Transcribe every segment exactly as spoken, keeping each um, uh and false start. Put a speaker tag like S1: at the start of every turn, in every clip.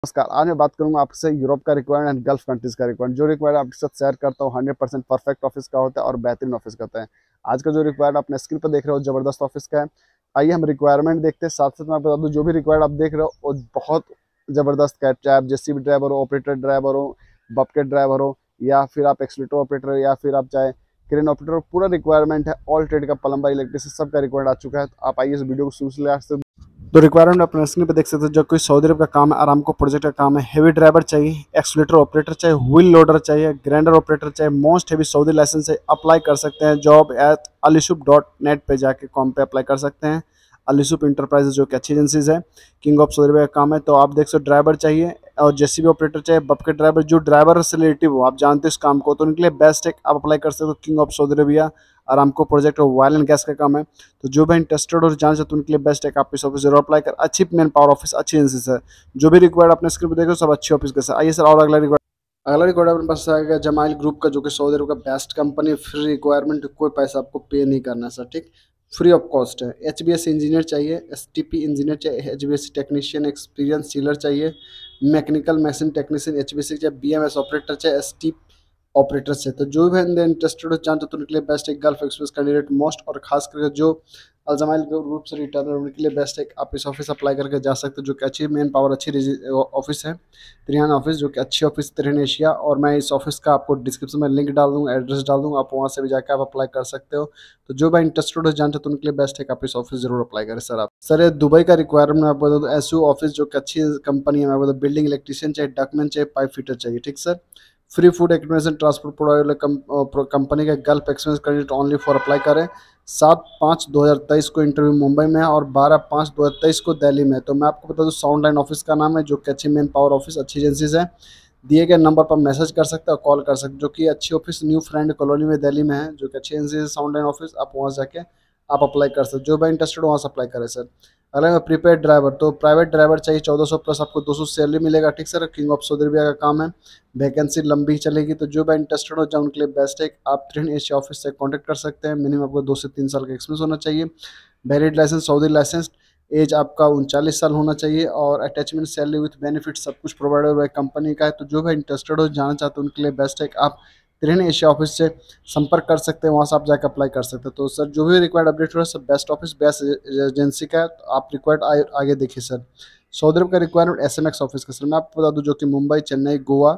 S1: नमस्कार। आज मैं बात करूंगा आपसे यूरोप का रिक्वायरमेंट एंड गल्फ कंट्रीज का रिक्वायरमेंट। जो रिक्वायरमेंट आपके साथ शेयर करता हूँ हंड्रेड परसेंट परफेक्ट ऑफिस का होता है और बेहतरीन ऑफिस का होता है। आज का जो रिक्वायर्ड अपने स्क्रीन पर देख रहे हो जबरदस्त ऑफिस का है। आइए हम रिक्वायरमेंट देखते हैं, साथ साथ मैं बता दूं जो भी रिक्वायर्ड आप देख रहे हो वो बहुत जबरदस्त का है। चाहे आप जेसीबी ड्राइवर हो, ऑपरेटर ड्राइवर हो, बबकेट ड्राइवर हो, या फिर आप एक्सलेटर ऑपरेटर, या फिर आप चाहे क्रेन ऑपरेटर हो, पूरा रिक्वायरमेंट है। ऑल ट्रेड का, प्लम्बर, इलेक्ट्रिशियन, सबका रिक्वायर्ड आ चुका है। तो आप आइए इस वीडियो को शुरू से लास्ट तक। तो रिक्वायरमेंट अपने स्क्रीन पे देख सकते हैं। जो कोई सऊदी अरब का काम है, आरामको प्रोजेक्ट का काम है, हेवी ड्राइवर चाहिए, एक्सलेटर ऑपरेटर चाहिए, व्हील लोडर चाहिए, ग्राइंडर ऑपरेटर चाहिए, मोस्ट हेवी सऊदी लाइसेंस है, अप्लाई कर सकते हैं। जॉब एट अलीशुप डॉट नेट पे जाके कॉम पे अप्लाई कर सकते हैं। अलीशुप इंटरप्राइजेज जो कि अच्छी एजेंसीज है, किंग ऑफ सऊदी अरब का काम है। तो आप देख सकते ड्राइवर चाहिए और जेसीबी ऑपरेटर चाहिए, बबकेट ड्राइवर, जो ड्राइवर से रिलेटिव हो, आप जानते हो इस काम को, तो उनके लिए बेस्ट है। आप अप्लाई कर सकते हो king of Saudi Arabia, Aramco project और ऑयल एंड गैस का काम है। तो जो भी इंटरेस्टेड और जान सकते उनके लिए बेस्ट है। आप इस ऑफिस जरूर अप्लाई कर। अच्छी मैन पावर ऑफिस, अच्छी एजेंसी है। जो भी रिक्वायर्ड अपने स्क्रीन पर देखो सब अच्छी ऑफिस के साथ। आइए सर, और अगला रिक्वायर्ड अगला रिक्वायर्ड अपने पास आएगा जमाइल ग्रुप का, जो कि सऊदी अरब का बेस्ट कंपनी। फ्री रिक्वायरमेंट, कोई पैसा आपको पे नहीं करना है सर, ठीक, फ्री ऑफ कॉस्ट है। एच बी एस इंजीनियर चाहिए, एस टी पी इंजीनियर चाहिए, H B S technician experience sealer चाहिए, mechanical machine technician H B S चाहिए, बी एम एस ऑपरेटर चाहिए, एस टी ऑपरेटर से। तो जो भी बंदे इंटरेस्टेड हो चाहते तो उनके लिए बेस्ट है गल्फ एक्सप्रेस कैंडिडेट मोस्ट, और खास करके जो अल्जमाइल ग्रुप से रिटर्न है उनके लिए बेस्ट है। आप इस ऑफिस अप्लाई करके जा सकते हो, जो कि अच्छी मैन पावर, अच्छी ऑफिस है, त्रिहान ऑफिस, जो कि अच्छी ऑफिस त्रिहान एशिया। और मैं इस ऑफिस का आपको डिस्क्रिप्शन में लिंक डाल दूँगा, एड्रेस डाल दूँगा, आप वहाँ से भी जाकर आप अप्लाई कर सकते हो। तो जो भी इंटरेस्टेड हो जानते तो उनके लिए बेस्ट है आप इस ऑफिस जरूर अप्लाई करें सर। आप सर, ये दुबई का रिक्वायरमेंट मैं आपको बता दूँ, एस यू ऑफिस, जो कि अच्छी कंपनी है। मैं बता दूँ बिल्डिंग इलेक्ट्रिशियन चाहिए, डॉक्यूमेंट चाहिए, पाइप फिटर चाहिए, ठीक sir. Free food expansion transport provide company का gulf expense credit only for apply करें। सात पाँच दो हज़ार तेईस को इंटरव्यू मुंबई में है और बारह पाँच दो हज़ार तेईस को दिल्ली में। तो मैं आपको बता दूं साउंड लाइन ऑफिस का नाम है, जो कि अच्छी मैन पावर ऑफिस, अच्छी एजेंसीज है। दिए गए नंबर पर मैसेज कर सकते हैं और कॉल कर सकते हैं, जो कि अच्छी ऑफिस न्यू फ्रेंड कॉलोनी में दिल्ली में है, जो कि अच्छी एजेंसी है साउंड लाइन ऑफिस। आप वहाँ जाके आप अप्लाई कर सकते, जो भी इंटरेस्टेड हो वहाँ से अप्लाई करें सर। अगला प्रीपेड ड्राइवर, तो प्राइवेट ड्राइवर चाहिए, चौदह सौ प्लस आपको दो सौ सैलरी मिलेगा, ठीक sir. King of Saudi Arabia का काम है, वैकेंसी लंबी चलेगी। तो जो भी इंटरेस्टेड हो जाए उनके लिए बेस्ट है। आप ट्रेन एशिया ऑफिस से कॉन्टैक्ट कर सकते हैं। मिनिमम आपको दो से तीन साल का एक्सपीरियंस होना चाहिए, valid license, Saudi license, age आपका उनचालीस साल होना चाहिए, और अटैचमेंट सैलरी विथ बेनिफिट सब कुछ प्रोवाइडेड बाय कंपनी का है। तो जो भी इंटरेस्टेड हो, जाना चाहते हैं उनके लिए बेस्ट है। आप ट्रेन एशिया ऑफिस से संपर्क कर सकते हैं, वहाँ से आप जाकर अप्लाई कर सकते हैं। तो सर जो भी रिक्वायर्ड अपडेट हो रहा है सब बेस्ट ऑफिस, बेस्ट एजेंसी का है। तो आप रिक्वायर्ड आगे देखिए सर। सऊदी अरब का requirement S M X office का सर मैं आपको बता दूं, जो कि मुंबई, चेन्नई, गोवा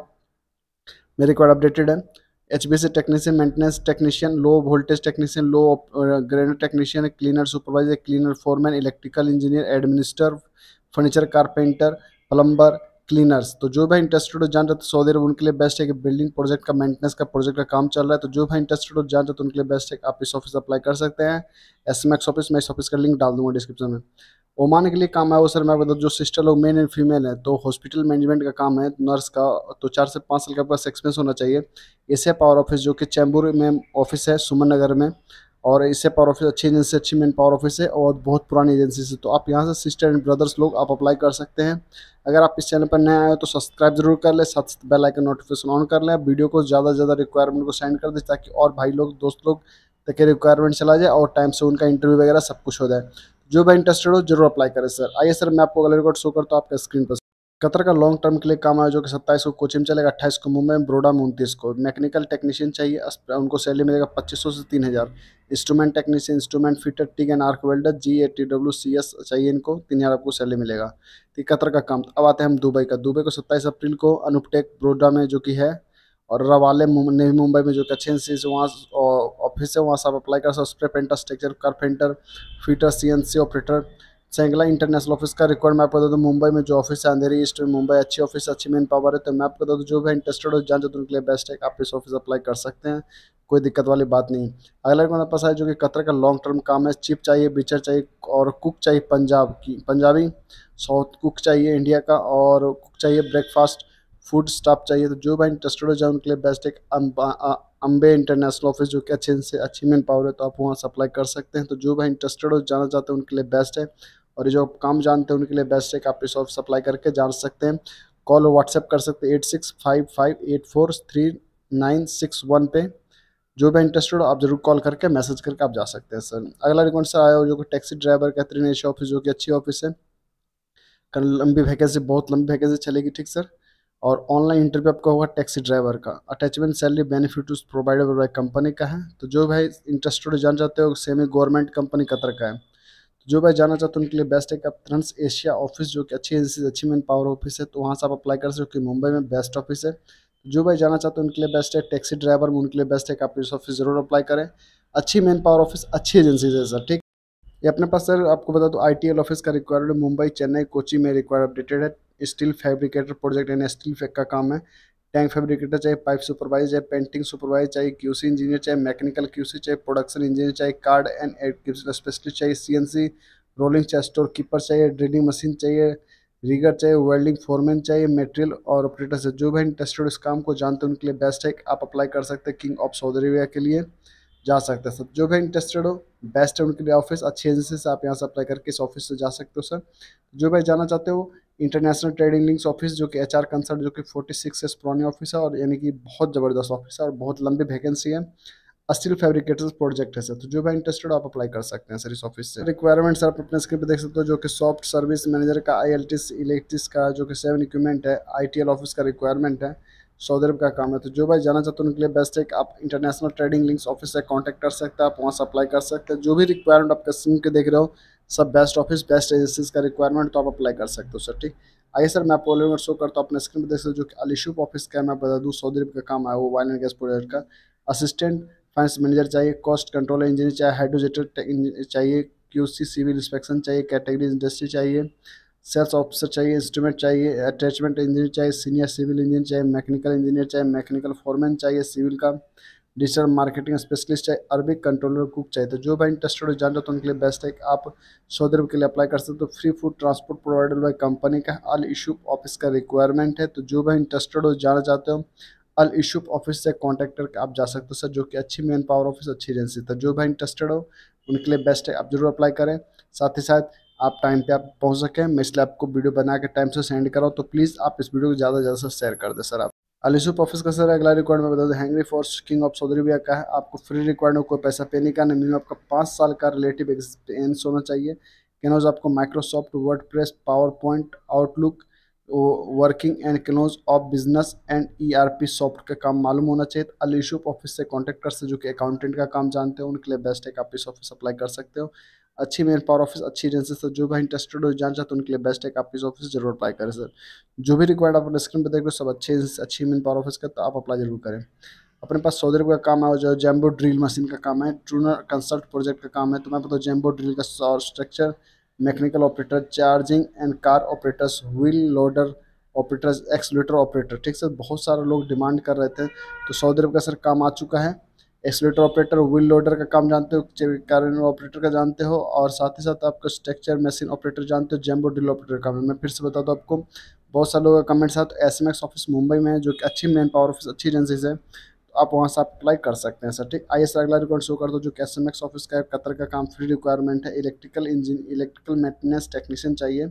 S1: में रिक्वायर्ड अपडेटेड है। H B C technician, maintenance technician, low voltage technician, low grainer technician, cleaner supervisor, cleaner foreman, electrical engineer, administer, furniture carpenter, plumber, cleaners. तो जो भी इंटरेस्टेड हो जान रहे तो सऊदी अरब उनके लिए बेस्ट है कि बिल्डिंग प्रोजेक्ट का, मेंटेनेंस का प्रोजेक्ट का काम चल रहा है। तो जो भी इंटरेस्टेड हो जान रहे तो उनके लिए बेस्ट है आप इस ऑफिस अप्लाई कर सकते हैं। एस एम एक्स ऑफिस, मैं इस ऑफिस का लिंक डाल दूंगा डिस्क्रिप्शन में। ओमान के लिए काम है वो सर मैं बता, जो सिस्टर लोग मेन एंड फीमेल है, तो हॉस्पिटल मैनेजमेंट का काम है, नर्स का। तो चार से पाँच साल का पास एक्सपीरियंस होना चाहिए। एशिया पावर ऑफिस, जो कि चैम्बूर में ऑफिस है, सुमन नगर में। और एशिया पावर ऑफिस अच्छी एजेंसी, अच्छी मैन पावर ऑफिस है और बहुत पुरानी एजेंसी से। तो आप यहाँ से सिस्टर एंड ब्रदर्स लोग आप अप्लाई कर सकते हैं। अगर आप इस चैनल पर नए आए हो तो सब्सक्राइब जरूर कर ले, साथ साथ बेल आइकन नोटिफिकेशन ऑन कर लें। वीडियो को ज़्यादा से ज़्यादा रिक्वायरमेंट को सेंड कर दें, ताकि और भाई लोग, दोस्त लोग तक रिक्वायरमेंट चला जाए और टाइम से उनका इंटरव्यू वगैरह सब कुछ हो जाए। जो भी इंटरेस्टेड हो जरूर अप्लाई करें सर। आइए सर, मैं आपको अगला रिकॉर्ड शो करता हूँ आपका स्क्रीन पर। कतर का लॉन्ग टर्म के लिए काम है, जो कि सत्ताईस को कोचिंग चलेगा, अट्ठाईस को मुंबई में, बड़ौदा में उनतीस को। मैकेनिकल टेक्नीशियन चाहिए, उनको सैलरी मिलेगा पच्चीस सौ से तीन हज़ार। Instrument technician, instrument fitter, TIG and arc welder, G A T W C S चाहिए इनको, तीन हज़ार आपको सैलरी मिलेगा। तो कतर का काम। अब आते हैं हम दुबई का। दुबई को सत्ताईस अप्रैल को अनुपटेक बड़ौदा में जो कि है, और रवाले नई मुंबई में, जो कि अच्छे से वहाँ ऑफिस है, वहाँ से आप अप्लाई कर सकते। Spray painter, structure carpenter, fitter, C N C operator. सेंगला इंटरनेशनल ऑफिस का रिक्वायर्ड मैं आपको बता दूं, मुंबई में जो ऑफिस है, अंधेरी ईस्ट में मुंबई, अच्छी ऑफिस, अच्छी मैन पावर है। तो मैं आपको बता दूं जो भी इंटरेस्टेड हो जान तो उनके लिए बेस्ट है, आप इस ऑफिस अप्लाई कर सकते हैं, कोई दिक्कत वाली बात नहीं। अगला रिक्वायर्ड मेरे पास है, जो कि कतर का लॉन्ग टर्म काम है। चिप चाहिए, बिचर चाहिए, और कुक चाहिए पंजाब की, पंजाबी साउथ कुक चाहिए इंडिया का, और कुक चाहिए ब्रेकफास्ट फूड स्टाफ चाहिए। तो जो भी इंटरेस्टेड हो जाए उनके लिए बेस्ट है अम्बे इंटरनेशनल ऑफिस, जो कि अच्छे से अच्छी मैन पावर है, तो आप वहाँ से अप्लाई कर सकते हैं। तो जो भी इंटरेस्टेड हो जाना चाहते हैं उनके लिए बेस्ट है, और ये जो काम जानते हैं उनके लिए बेस्ट है कि आप इस ऑफिस अप्लाई करके जान सकते हैं। कॉल और व्हाट्सएप कर सकते हैं eight six five five eight four three nine six one पे। जो भी इंटरेस्टेड हो आप जरूर कॉल करके मैसेज करके आप जा सकते हैं सर। अगला रिक्वेस्ट सर आया हो, जो कि टैक्सी ड्राइवर का, त्रिनेश ऑफिस, जो कि अच्छी ऑफिस है। कल लंबी वैकेंसी, बहुत लंबी वैकेंसी चलेगी, ठीक सर। और ऑनलाइन इंटरव्यू आपका होगा टैक्सी ड्राइवर का। अटैचमेंट सैलरी बेनिफिट उस प्रोवाइडेड बाय कंपनी का है। तो जो भाई इंटरेस्टेड जान चाहते हो, सेमी गवर्नमेंट कंपनी कतर का है। तो जो भाई जाना चाहते हो उनके लिए बेस्ट है कि आप ट्रांस एशिया ऑफिस, जो कि अच्छी एजेंसी, अच्छी मैन पावर ऑफिस है, तो वहाँ से आप अप्लाई कर सकते हो कि मुंबई में बेस्ट ऑफिस है। जो भाई जाना चाहते हो उनके लिए बेस्ट है टैक्सी ड्राइवर में, उनके लिए बेस्ट है कि आप इस ऑफिस जरूर अप्लाई करें। अच्छी मैन पावर ऑफिस, अच्छी एजेंसी है सर, ठीक। ये अपने पास सर आपको बता दो आईटीएल ऑफिस का रिक्वायरमेंट मुंबई, चेन्नई, कोची में रिक्वायर अपडेटेड है। स्टील फैब्रिकेटर प्रोजेक्ट यानी स्टील फैक का काम है। टैंक फैब्रिकेटर चाहिए, पाइप सुपरवाइजर चाहिए, पेंटिंग सुपरवाइजर चाहिए, क्यूसी इंजीनियर चाहिए, मैकेनिकल क्यूसी चाहिए, प्रोडक्शन इंजीनियर चाहिए, कार्ड एंड एग्जीक्यूटिव स्पेशलिस्ट चाहिए, सीएनसी रोलिंग चाहिए, स्टोर कीपर चाहिए, ड्रिलिंग मशीन चाहिए, रीगर चाहिए, वेल्डिंग फोरमैन चाहिए, मटेरियल और ऑपरेटर से। जो भी इंटरेस्टेड इस काम को जानते हैं उनके लिए बेस्ट है कि आप अप्लाई कर सकते हैं किंग ऑफ सऊदी अरेबिया के लिए जा सकते हैं सर। जो भी इंटरेस्टेड हो बेस्ट है उनके लिए ऑफिस, अच्छी एजेंसी से आप यहाँ से अप्लाई करके इस ऑफिस से जा सकते हो सर। जो भाई जाना चाहते हो इंटरनेशनल ट्रेडिंग लिंक्स ऑफिस, जो कि एच आर कंसल्ट, जो कि फोर्टी सिक्स ईयर्स पुरानी ऑफिस है और यानी कि बहुत ज़बरदस्त ऑफिस है और बहुत लंबी वैकेंसी है। स्टील फैब्रिकेटर्स प्रोजेक्ट है सर। तो जो भी इंटरेस्टेड हो आप अप्लाई कर सकते हैं सर इस ऑफिस से। रिक्वायरमेंट सर आप अपने स्क्रीन पे देख सकते हो, जो कि सॉफ्ट सर्विस मैनेजर का, I L T S electrics का, जो कि सेवन इक्विपमेंट है, आई टी एल ऑफिस का रिक्वायरमेंट है, सऊदी अरब का काम है। तो जो भाई जाना चाहते हैं उनके लिए बेस्ट है कि आप इंटरनेशनल ट्रेडिंग लिंक्स ऑफिस से कांटेक्ट कर सकते हैं, आप वहाँ से अप्लाई कर सकते हैं। जो भी रिक्वायरमेंट आप स्क्रीन के देख रहे हो सब बेस्ट ऑफिस, बेस्ट एजेंसीज का रिक्वायरमेंट, तो आप अप्लाई कर सकते हो सर, ठीक। आइए सर मैं आपको ऑल शो करता हूँ अपने स्क्रीन पर देख सकते हो, जो कि अलीशुप ऑफिस का है। मैं बता दूँ सऊदी अरब का काम है वो ऑयल एंड गैस प्रोजेक्ट का। असिस्टेंट फाइनेंस मैनेजर चाहिए, कॉस्ट कंट्रोल इंजीनियर चाहिए, हाइड्रोजेटर चाहिए, क्यूसी सिविल इंस्पेक्शन चाहिए, कैटेगरी इंडस्ट्री चाहिए, सेल्स ऑफिसर चाहिए, इंस्ट्रूमेंट चाहिए, अटैचमेंट इंजीनियर चाहिए, सीनियर सिविल इंजीनियर चाहिए, मैकेनिकल इंजीनियर चाहिए, मैकेनिकल फोरमैन चाहिए, सिविल का, डिजिटल मार्केटिंग स्पेशलिस्ट चाहिए, अरबिक कंट्रोलर कुक चाहिए। तो जो भाई इंटरेस्टेड हो जान रहे तो उनके लिए बेस्ट है कि आप सऊदी अरब के लिए अप्लाई कर सकते हो। Free food transport provided by company का अल इशूप ऑफिस का रिक्वायरमेंट है। तो जो भाई इंटरेस्टेड हो जाना चाहते हो अल इशूप ऑफिस से कॉन्टैक्ट करके आप जा सकते हो सर, जो कि अच्छी मैन पावर ऑफिस, अच्छी एजेंसी। तो जो भाई इंटरेस्टेड हो उनके लिए बेस्ट है, आप जरूर अप्लाई करें। साथ ही साथ आप टाइम पे आप पहुंच सकें, मैं इसलिए आपको वीडियो बना के टाइम से सेंड कराऊँ, तो प्लीज़ आप इस वीडियो को ज़्यादा से ज़्यादा शेयर कर दें सर। आप अलीसुप ऑफिस का सर अगला रिक्वायरमेंट मैं बता दूँ हैंगरी for king of Saudi Arabia का है। आपको फ्री रिक्वायरमेंट, कोई पैसा पे नहीं करना, मिनिमम आपका पाँच साल का रिलेटिव एक्सपीरियंस होना चाहिए। कैनोज आपको Microsoft word press, power point, Outlook, working and close of business and ERP soft का काम मालूम होना चाहिए। अलीशुप ऑफिस से कॉन्टैक्ट कर सकते, जो कि अकाउंटेंट का काम जानते हो उनके लिए बेस्ट है कि आप इस ऑफिस अप्लाई कर सकते हो। अच्छी मेन पावर ऑफिस, अच्छी एजेंसी से। जो भी इंटरेस्टेड हो जान चाहते हो उनके लिए बेस्ट है कि आप इस ऑफिस जरूर अप्लाई करें सर। जो भी रिक्वायर्ड आप स्क्रीन पर देख रहे हो सब अच्छे अच्छी मेन पावर ऑफिस का, तो आप अप्लाई जरूर करें। अपने पास सऊदी अरब का काम है, जो जैम्बो ड्रिल मशीन का काम है, ट्रूनर कंसल्ट प्रोजेक्ट का काम है। तो मैं बताऊँ जैम्बो ड्रिल का structure, mechanical operator, charging and car operators, wheel loader operators, excavator operator, ठीक सर। बहुत सारे लोग डिमांड कर रहे थे, तो सऊदी अरब का सर काम आ चुका है। एक्सलेटर ऑपरेटर, व्हील लोडर का काम जानते हो, कार ऑपरेटर का जानते हो, और साथ ही साथ आपको स्ट्रक्चर मशीन ऑपरेटर जानते हो, जैम्बो ड्रिल ऑपरेटर का काम है। मैं फिर से बता दूँ आपको, बहुत सारे लोगों का कमेंट्स आते S M X office Mumbai में है, जो कि अच्छी मैन पावर ऑफिस, अच्छी एजेंसी है, तो आप वहाँ से अप्लाई कर सकते हैं सर, ठीक। आइए सर अगला रिकॉर्ड शो कर दो, जो कि एस एम एक्स ऑफिस का है, कतर का काम, फ्री रिक्वायरमेंट है। Electrical engine electrical maintenance technician चाहिए।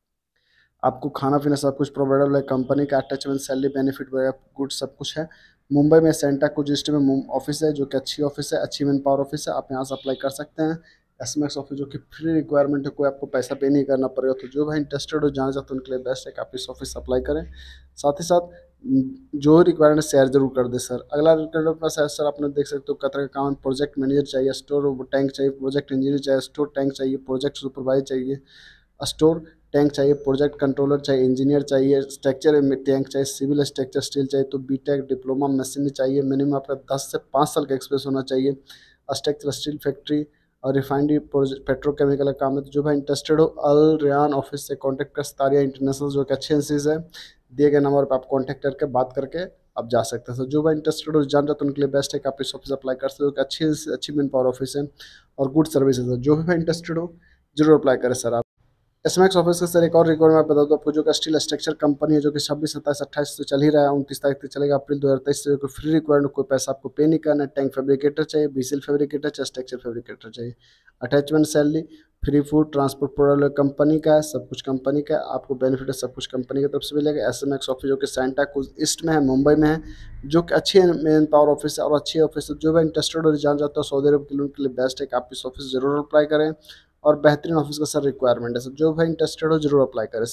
S1: आपको खाना पीना सब कुछ प्रोवाइडेबल है, कंपनी का अटैचमेंट सैलरी बेनिफिट वगैरह गुड सब कुछ है। मुंबई में सेंटा कुछ डिस्ट्रिक्ट में ऑफिस है, जो कि अच्छी ऑफिस है, अच्छी मैन पावर ऑफिस है, आप यहाँ से अप्लाई कर सकते हैं। एस एम एक्स ऑफिस, जो कि फ्री रिक्वायरमेंट है, कोई आपको पैसा पे नहीं करना पड़ेगा। तो जो भाई इंटरेस्टेड हो जाना चाहते हैं उनके लिए बेस्ट है कि आप इस ऑफिस से अप्लाई करें। साथ ही साथ जो रिक्वायरमेंट शेयर जरूर कर दे सर। अगला रिक्वायरमेंट पास है सर, आपने देख सकते हो कतर का काम, प्रोजेक्ट मैनेजर चाहिए, स्टोर टैंक चाहिए, प्रोजेक्ट इंजीनियर चाहिए, स्टोर टैंक चाहिए, प्रोजेक्ट सुपरवाइजर चाहिए, स्टोर टैंक चाहिए, प्रोजेक्ट कंट्रोलर चाहिए, इंजीनियर चाहिए, स्ट्रक्चर में टैंक चाहिए, सिविल स्ट्रक्चर स्टील चाहिए। तो बीटेक डिप्लोमा मशीन चाहिए, मिनिमम आपका दस से पाँच साल का एक्सपीरियंस होना चाहिए। स्ट्रक्चर स्टील फैक्ट्री और रिफाइनरी पेट्रोकेमिकल का काम है। तो जो भाई इंटरेस्टेड हो अल रेयान ऑफिस से कॉन्टैक्ट कर, तारिया इंटरनेशनल, जो कि अच्छी एजेंसीज है, दिए गए नंबर पर आप कॉन्टैक्ट करके बात करके आप जा सकते हैं। तो जो भाई इंटरेस्टेड हो जान रहे तो उनके लिए बेस्ट है कि आप इस ऑफिस अप्लाई कर सकते हो, कि अच्छी अच्छी मैन पावर ऑफिस है और गुड सर्विसेज है। जो भी भाई इंटरेस्टेड हो जरूर अप्लाई करें सर आप। एसएमएक्स ऑफिस का सर एक और रिकॉर्ड मैं बता दूं आपको, जो कि स्टील स्ट्रक्चर कंपनी है, जो कि छब्बीस सत्ताईस अट्ठाईस से चल ही रहा है, उनतीस तारीख तक चलेगा, अप्रैल दो हज़ार तेईस से। कोई फ्री रिक्वायरमेंट, कोई पैसा आपको पे नहीं करना है। टैंक फैब्रिकेटर चाहिए, बीसीएल फैब्रिकेटर चाहिए, स्ट्रक्चर फैब्रिकेटर चाहिए। Attachment salary, free food transport provider company का है, सब कुछ कंपनी का है, आपको बेनिफिट है सब कुछ कंपनी की तरफ से मिलेगा। एसएमएक्स ऑफिस, जो कि सेंटा क्रूज ईस्ट में है, मुंबई में है, जो कि अच्छी मैन पावर ऑफिस है और अच्छी ऑफिस है। जो भी इंटरेस्टेड हो जान जाता है सऊदी अरब के लिए, उनके लिए बेस्ट है कि आप इस ऑफिस जरूर अप्लाई करें और बेहतरीन ऑफिस का सर रिक्वायरमेंट है सर। जो भाई इंटरेस्टेड हो जरूर अप्लाई करें सर।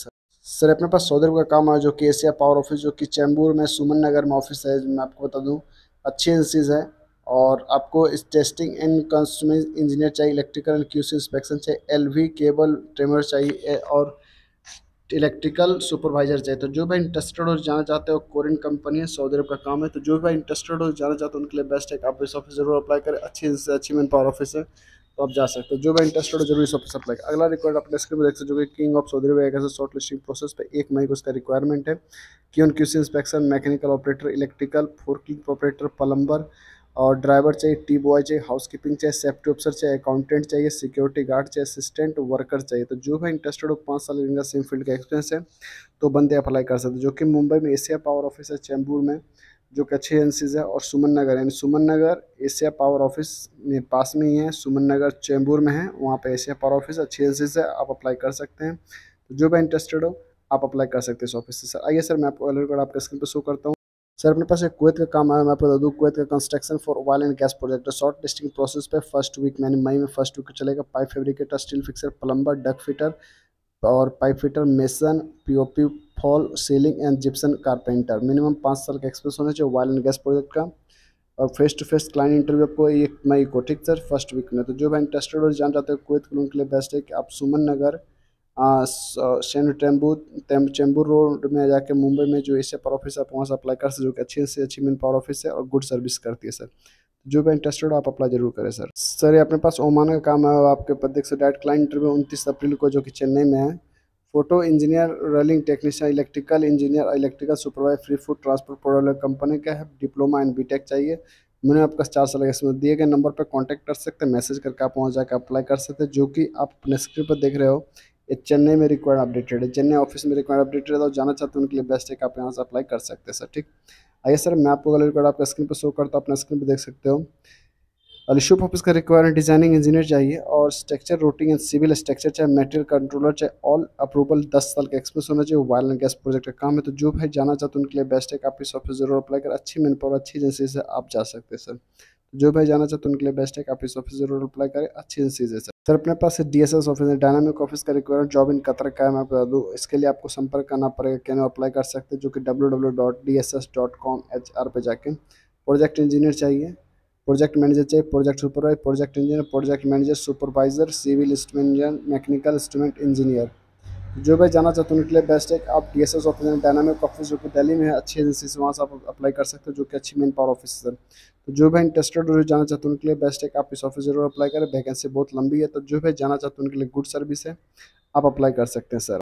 S1: सर अपने पास सौदे का काम है जो कि एशिया पावर ऑफिस जो कि चैम्बूर में सुमन नगर में ऑफिस है। मैं आपको बता दूं अच्छी एजेंसीज है। और आपको इस टेस्टिंग एंड कंज्यूमर इंजीनियर चाहिए, इलेक्ट्रिकल एंड क्यूसी इंस्पेक्शन चाहिए, एलवी केबल ट्रिमर चाहिए और इलेक्ट्रिकल सुपरवाइजर चाहिए। तो जो भाई इंटरेस्टेड हो जाना चाहते हो, कोरियन कंपनी है, सऊदी अरब का काम है। तो जो भाई इंटरेस्टेड हो जाना चाहते हो उनके लिए बेस्ट है कि आप इस ऑफिस जरूर अप्लाई करें। अच्छी से अच्छी मैन पावर ऑफिस है तो आप जा सकते हो। जो भाई इंटरेस्टेड हो जरूर इस ऑफिस अप्लाई करें। अगला रिक्वायर्ड अपने स्क्रीन पर देख सकते हो जो कि किंग ऑफ सऊदी अरब का शॉर्ट लिस्टिंग प्रोसेस पे एक मई को उसका रिक्वायरमेंट है। Q N QC inspection, mechanical operator, electrical forklift operator, plumber और ड्राइवर चाहिए, टी बॉय चाहिए, हाउस कीपिंग चाहिए, सेफ्टी ऑफिसर चाहिए, अकाउंटेंट चाहिए, सिक्योरिटी गार्ड चाहिए, असिस्टेंट वर्कर चाहिए। तो जो भाई इंटरेस्टेड हो, पाँच साल इनका सेम फील्ड का एक्सपीरियंस है तो बंदे अप्लाई कर सकते हैं। जो कि मुंबई में एशिया पावर ऑफिस है चैम्बूर में जो कि अच्छी एजेंसीज है, और सुमन नगर यानी Suman Nagar Asia power office में पास में ही है। सुमन नगर चैम्बूर में है, वहाँ पे एशिया पावर ऑफिस अच्छी एजेंसीज है, आप अप्लाई कर सकते हैं। तो जो भी इंटरेस्टेड हो आप अप्लाई कर सकते हैं इस ऑफिस से। सर आइए सर मैं आपको अलर्ट कार्ड आपके स्क्रीन पर शो करता हूँ। सर अपने पास एक कुवैत का काम आया, मैं आपको बता दूँ कुवैत का construction for oil and gas project short listing process पे फर्स्ट वीक मैंने मई में फर्स्ट वीक चलेगा। Pipe fabricator, steel fixer, plumber, duct fitter और pipe fitter, mason, POP, fall ceiling and gypsum carpenter. Minimum पाँच साल का एक्सपीरियंस होना चाहिए ऑयल एंड गैस प्रोजेक्ट का। और face to face client interview आपको एक मई को, ठीक सर, फर्स्ट वीक में। तो जो भाई इंटरेस्टेड और जान चाहते हो कुवैत के लोगों के लिए बेस्ट है कि आप सुमन नगर सेंट टेम्बू चेंबूर रोड में जाके मुंबई में जो एशिया पावर ऑफिस है आप वहाँ से अप्लाई कर सकते जो कि अच्छी से अच्छी मेन पावर ऑफिस है और गुड सर्विस करती है सर। जो भी इंटरेस्टेड हो आप अप्लाई जरूर करें सर। सर ये अपने पास ओमान का काम है, आपके पद देख सकते डायरेक्ट क्लाइंट इंटरव्यू उनतीस अप्रैल को जो कि चेन्नई में है। Photo engineer, railing technician, electrical engineer, electrical supervisor, free food transport provider company का है। डिप्लोमा एंड बीटेक चाहिए। मैंने आपका चार साल का इसमें दिए गए नंबर पर कांटेक्ट कर सकते हैं, मैसेज करके आप वहाँ जाकर अप्लाई कर सकते हैं। जो कि आप अपने स्क्रीन पर देख रहे हो ये चेन्नई में रिक्वायर्ड अपडेटेड है, चेन्नई ऑफिस में रिक्वायर्ड अपडेटेड है। तो जाना चाहते हैं उनके लिए बेस्ट है कि आप यहाँ से अप्लाई कर सकते हैं सर, ठीक। आइए सर मैं आपको अगर रिकॉर्ड आपका स्क्रीन पर शो करता हूँ, अपना स्क्रीन पर देख सकते हो। अलिशुप ऑफिस का रिक्वायरमेंट डिजाइनिंग इंजीनियर चाहिए और structure routing and civil structure चाहिए, मटेरियल कंट्रोलर चाहिए, ऑल अप्रूवल दस साल का एक्सपीरियंस होना चाहिए। वायल एंड गैस प्रोजेक्ट का काम है। तो जो भाई जाना चाहते हैं उनके लिए बेस्ट है कि आप इस ऑफिस जरूर अप्लाई करें। अच्छी मैन पावर अच्छी एजेंसी से आप जा सकते हैं सर। जो भाई जाना चाहते हैं उनके लिए बेस्ट है कि आप इस ऑफिस जरूर अप्लाई करें, अच्छी एजेंसी है सर। सर अपने पास डी एस एस ऑफिस है, डायनामिक ऑफिस का रिक्वायरमेंट जॉब इन कतर का है, मैं बता दूँ। इसके लिए आपको संपर्क करना पड़ेगा, कैन अप्लाई कर सकते हैं जो कि W W W dot D S S dot com H R पे जाके। प्रोजेक्ट इंजीनियर चाहिए, प्रोजेक्ट मैनेजर चाहिए, project supervisor, project engineer, project manager, supervisor, civil engineer, mechanical instrument engineer. जो भाई जाना चाहते हैं उनके लिए बेस्ट है आप D S S office dynamic office जो कि दिल्ली में है, अच्छी एजेंसी से वहाँ से आप अप्लाई कर सकते हो जो कि अच्छी मेन पावर ऑफिस है। तो जो भाई इंटरेस्टेड हो जाना चाहते हैं उनके लिए बेस्ट है कि आप इस ऑफिस जरूर अप्लाई करें। वैकेंसी बहुत लंबी है तो जो भाई जाना चाहते हैं उनके लिए गुड सर्विस है, आप अप्लाई कर सकते हैं सर।